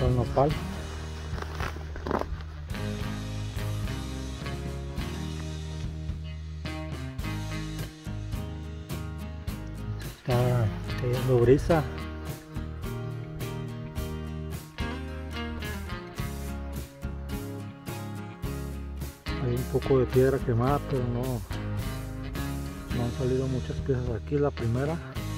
todo el nopal. Está cayendo brisa. Hay un poco de piedra quemada, pero no han salido muchas piezas. Aquí la primera.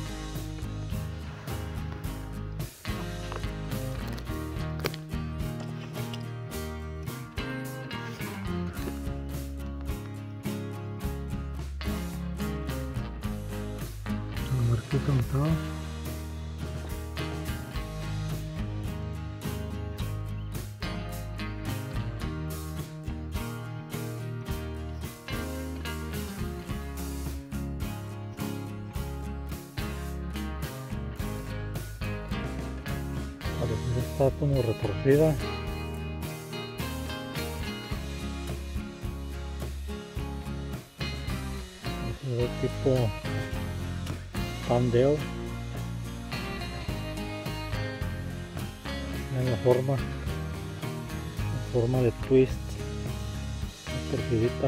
La marquita donde estaba. Está como retorcida. Se ve tipo pandeo en la forma de twist, torcidita.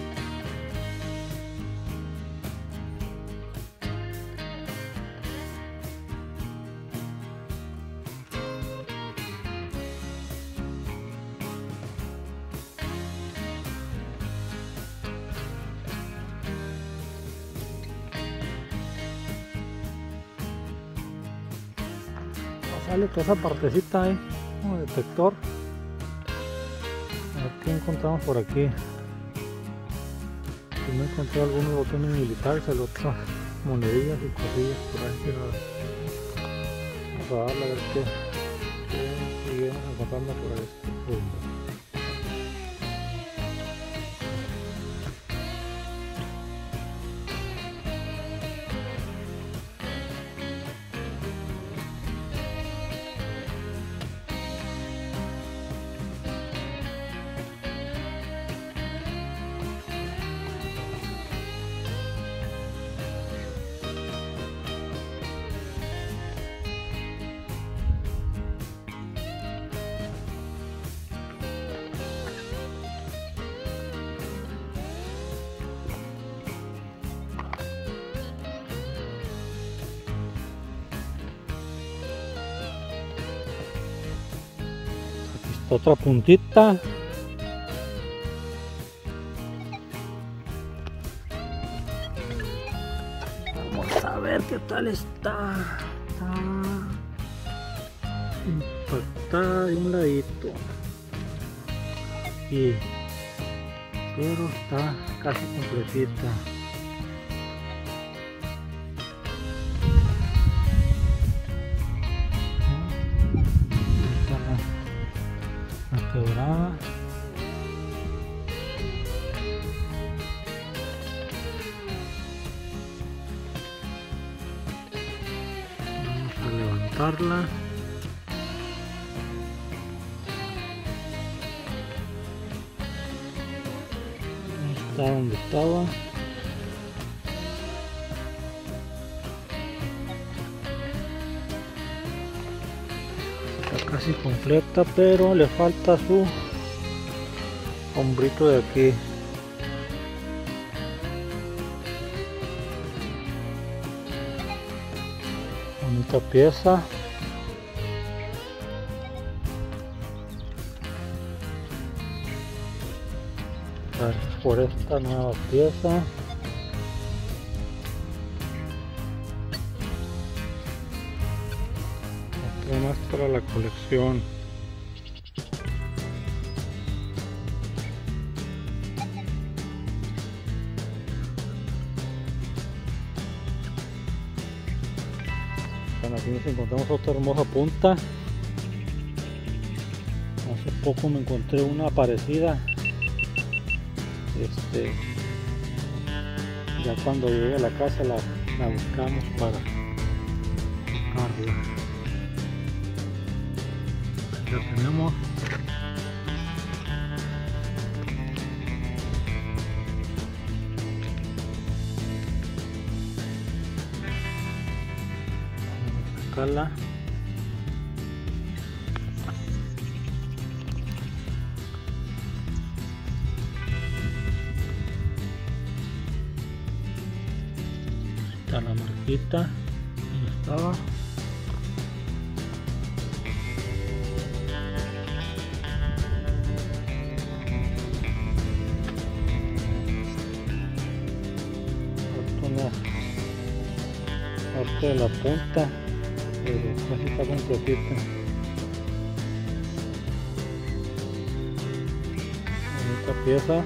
Sale toda esa partecita ahí, como detector. A ver qué encontramos por aquí. Si no encontré algunos botones militares, el otro monedillas y cosillas por ahí. Vamos a darle a ver qué seguimos encontrando por este rumbo. Otra puntita. Vamos a ver qué tal está. Está impactada de un ladito. Y pero está casi completita. Quebrada. Vamos a levantarla. Ahí está donde estaba. Casi completa, pero le falta su hombrito de aquí. Bonita pieza. Gracias por esta nueva pieza. Más para la colección. Bueno, aquí nos encontramos otra hermosa punta. Hace poco me encontré una parecida. Ya cuando llegué a la casa la buscamos para sacarla. Ya tenemos. Vamos a sacarla. está la marquita, ahí estaba. Una parte de la punta, pero casi está completita. Bonita pieza.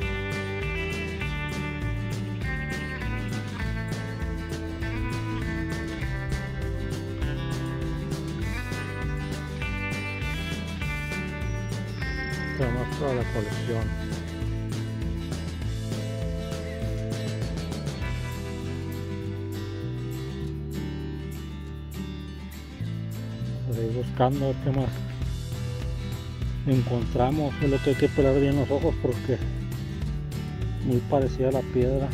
Más toda la colección. Por ahí buscando qué más encontramos. Es lo que hay que pelar bien los ojos porque muy parecida a la piedra.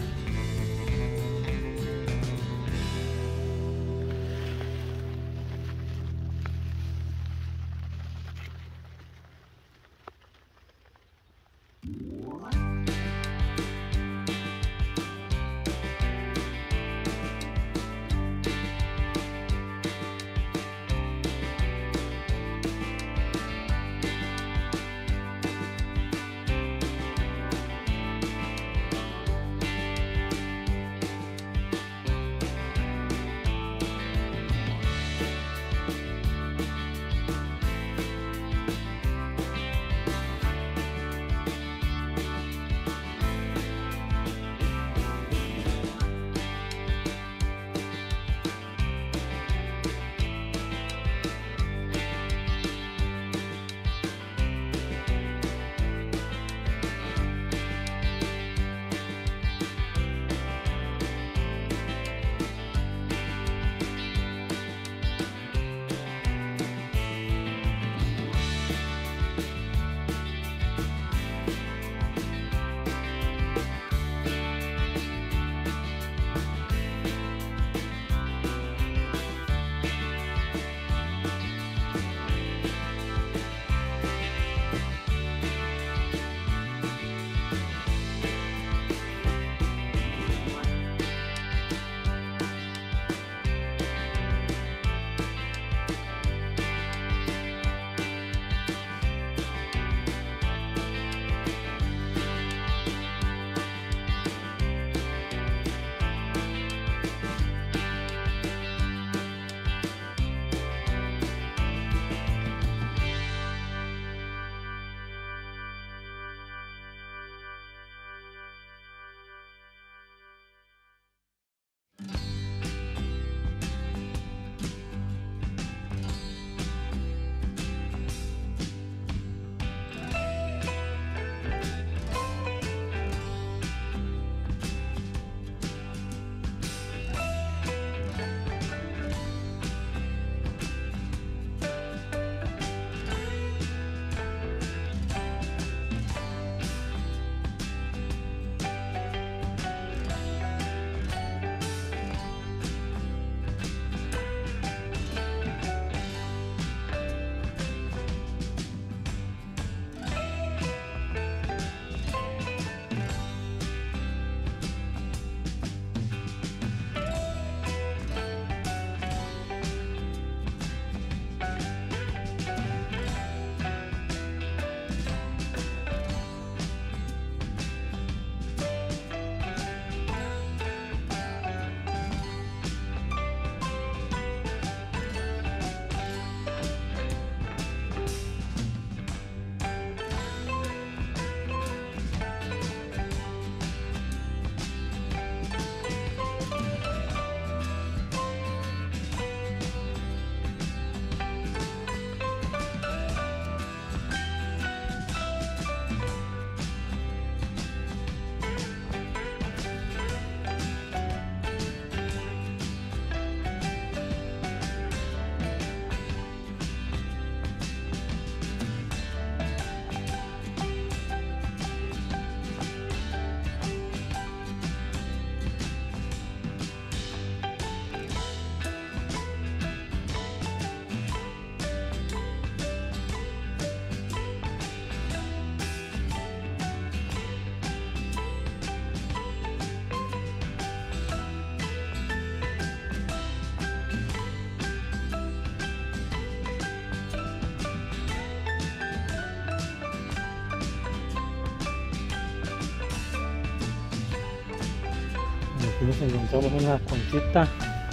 Aquí nos encontramos una conchita.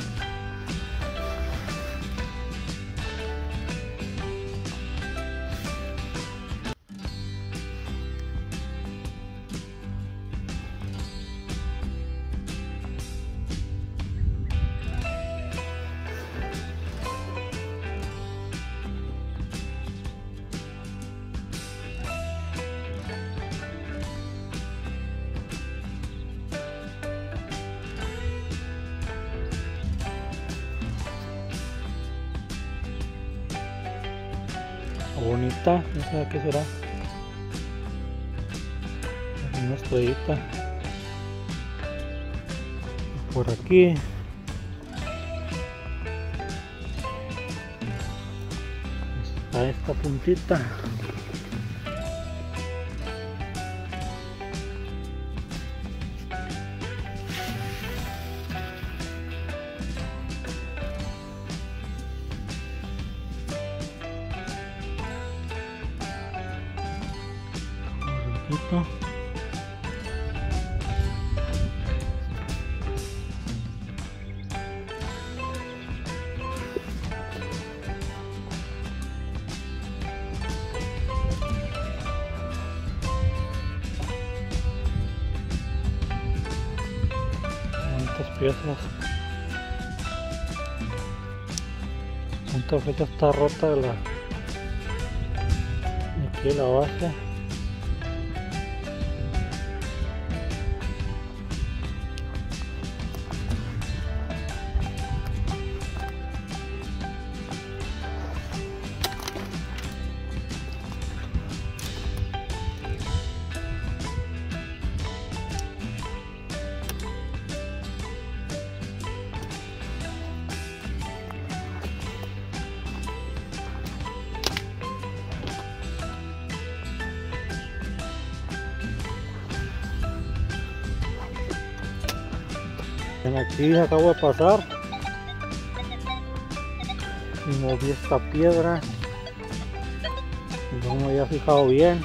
Bonita, no sé qué será. Una estrellita. Por aquí está esta puntita. Bonito. Bonitas piezas. Esta flecha está rota de aquí de la base. Aquí acabo de pasar y moví esta piedra y no me había fijado bien,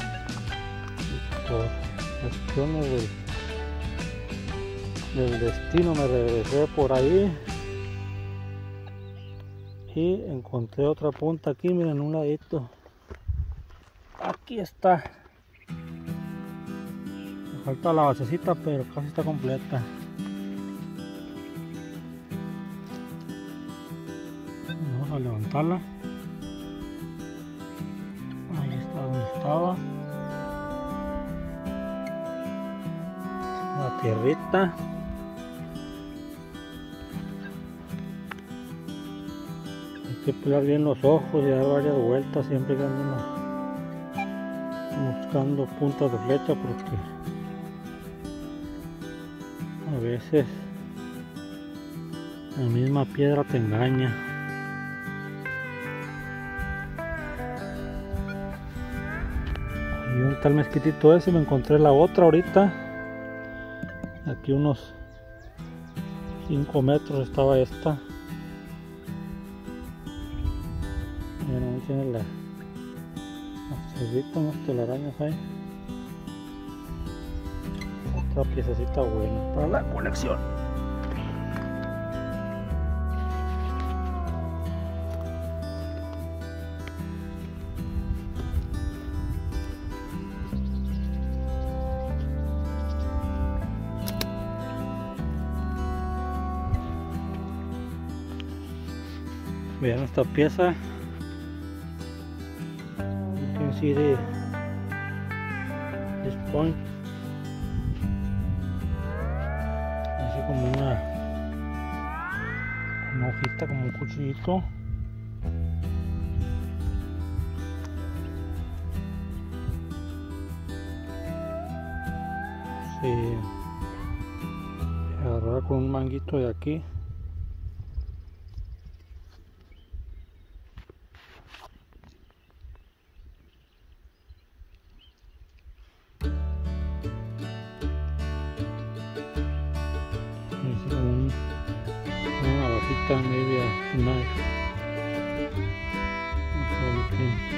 y por cuestiones del destino me regresé por ahí y encontré otra punta aquí. Miren, un ladito, aquí está, me falta la basecita pero casi está completa. Vamos a levantarla. Ahí está donde estaba la tierrita. Hay que pelar bien los ojos y dar varias vueltas siempre que andamos buscando puntas de flecha, porque a veces la misma piedra te engaña. Y un tal mezquitito ese, me encontré la otra ahorita. Aquí unos 5 metros estaba esta. Miren, ahí tiene las cerditas, unas telarañas ahí. Otra piececita buena para la colección. Vean esta pieza. You can see this point. Así como una hojita, como un cuchillito. Sí, agarrar con un manguito de aquí. Una navajita, maybe a knife. Okay.